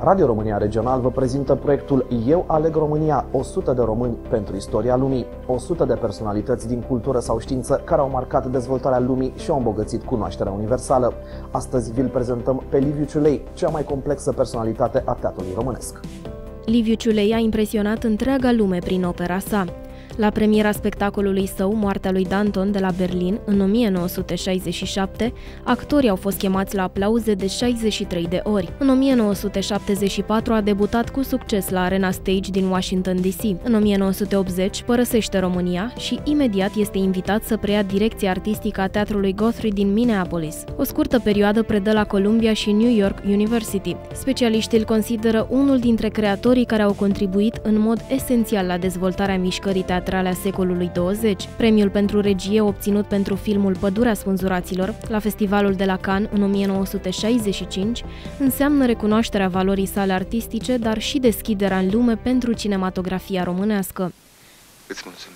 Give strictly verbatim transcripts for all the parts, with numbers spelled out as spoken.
Radio România Regional vă prezintă proiectul Eu aleg România, o sută de români pentru istoria lumii. o sută de personalități din cultură sau știință care au marcat dezvoltarea lumii și au îmbogățit cunoașterea universală. Astăzi vi-l prezentăm pe Liviu Ciulei, cea mai complexă personalitate a teatrului românesc. Liviu Ciulei a impresionat întreaga lume prin opera sa. La premiera spectacolului său, Moartea lui Danton, de la Berlin, în o mie nouă sute șaizeci și șapte, actorii au fost chemați la aplauze de șaizeci și trei de ori. În o mie nouă sute șaptezeci și patru a debutat cu succes la Arena Stage din Washington D C. În o mie nouă sute optzeci părăsește România și imediat este invitat să preia direcția artistică a Teatrului Guthrie din Minneapolis. O scurtă perioadă predă la Columbia și New York University. Specialiștii îl consideră unul dintre creatorii care au contribuit în mod esențial la dezvoltarea mișcării teatrale a secolului douăzeci. Premiul pentru regie obținut pentru filmul Pădurea Spânzuraților la Festivalul de la Cannes în o mie nouă sute șaizeci și cinci înseamnă recunoașterea valorii sale artistice, dar și deschiderea în lume pentru cinematografia românească. Îți mulțumesc.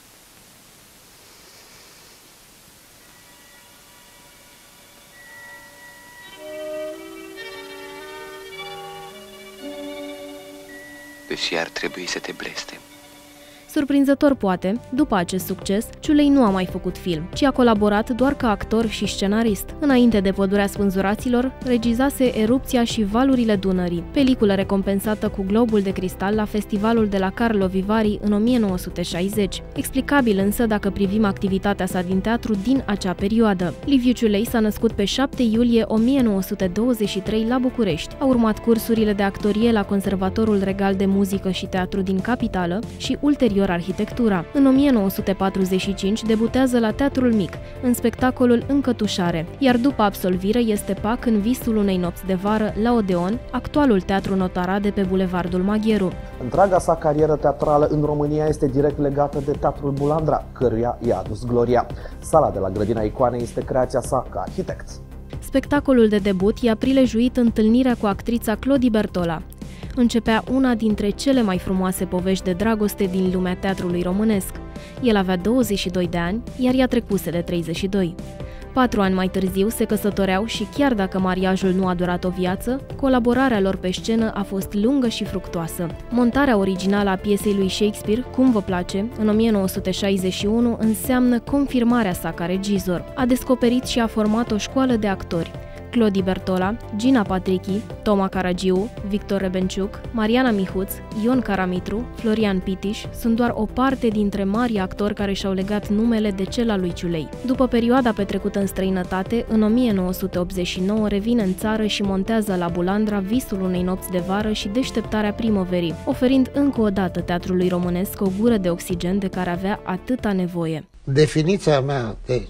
Deși ar trebui să te blestem. Surprinzător poate, după acest succes, Ciulei nu a mai făcut film, ci a colaborat doar ca actor și scenarist. Înainte de Pădurea Spânzuraților, regizase Erupția și Valurile Dunării, peliculă recompensată cu Globul de Cristal la Festivalul de la Carlo Vivari în o mie nouă sute șaizeci. Explicabil însă dacă privim activitatea sa din teatru din acea perioadă. Liviu Ciulei s-a născut pe șapte iulie o mie nouă sute douăzeci și trei la București. A urmat cursurile de actorie la Conservatorul Regal de Muzică și Teatru din Capitală și ulterior arhitectura. În o mie nouă sute patruzeci și cinci debutează la Teatrul Mic, în spectacolul Încătușare, iar după absolvire este Pac în Visul unei nopți de vară la Odeon, actualul Teatru Notara de pe Bulevardul Magheru. Întreaga sa carieră teatrală în România este direct legată de Teatrul Bulandra, căruia i-a adus gloria. Sala de la Grădina Icoanei este creația sa ca arhitect. Spectacolul de debut i-a prilejuit întâlnirea cu actrița Clodi Bertola. Începea una dintre cele mai frumoase povești de dragoste din lumea teatrului românesc. El avea douăzeci și doi de ani, iar ea trecuse de treizeci și doi. Patru ani mai târziu se căsătoreau și chiar dacă mariajul nu a durat o viață, colaborarea lor pe scenă a fost lungă și fructuoasă. Montarea originală a piesei lui Shakespeare, Cum vă place, în o mie nouă sute șaizeci și unu înseamnă confirmarea sa ca regizor. A descoperit și a format o școală de actori. Clodi Bertola, Gina Patrichi, Toma Caragiu, Victor Rebenciuc, Mariana Mihuț, Ion Caramitru, Florian Pitiș sunt doar o parte dintre marii actori care și-au legat numele de cel al lui Ciulei. După perioada petrecută în străinătate, în o mie nouă sute optzeci și nouă revine în țară și montează la Bulandra Visul unei nopți de vară și Deșteptarea primăverii, oferind încă o dată teatrului românesc o gură de oxigen de care avea atâta nevoie. Definiția mea de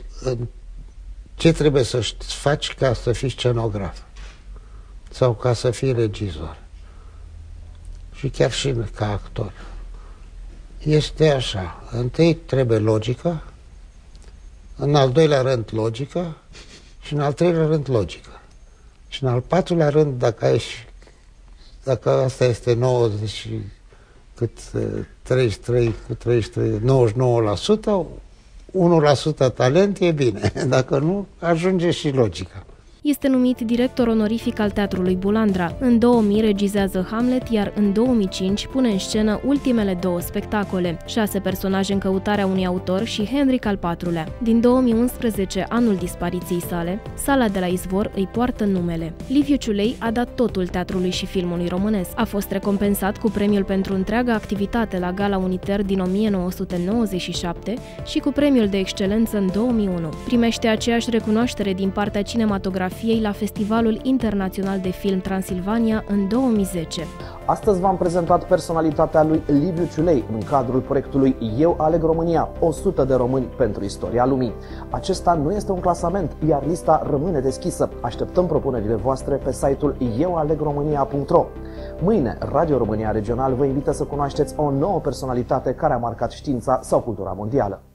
ce trebuie să faci ca să fii scenograf sau ca să fii regizor și chiar și ca actor este așa: întâi trebuie logică, în al doilea rând logică și în al treilea rând logică și în al patrulea rând, dacă ai, dacă asta este nouăzeci cât treizeci și trei cu treizeci și trei, nouăzeci și nouă la sută, unu la sută talent e bine, dacă nu, ajunge și logica. Este numit director onorific al Teatrului Bulandra. În două mii regizează Hamlet, iar în două mii cinci pune în scenă ultimele două spectacole, Șase personaje în căutarea unui autor și Henric al patrulea. Din două mii unsprezece, anul dispariției sale, Sala de la Izvor îi poartă numele. Liviu Ciulei a dat totul teatrului și filmului românesc. A fost recompensat cu premiul pentru întreaga activitate la Gala Uniter din o mie nouă sute nouăzeci și șapte și cu premiul de excelență în două mii unu. Primește aceeași recunoaștere din partea cinematografiei la Festivalul Internațional de Film Transilvania în două mii zece. Astăzi v-am prezentat personalitatea lui Liviu Ciulei în cadrul proiectului Eu aleg România, o sută de români pentru istoria lumii. Acesta nu este un clasament, iar lista rămâne deschisă. Așteptăm propunerile voastre pe site-ul eu aleg românia punct ro. Mâine, Radio România Regional vă invită să cunoașteți o nouă personalitate care a marcat știința sau cultura mondială.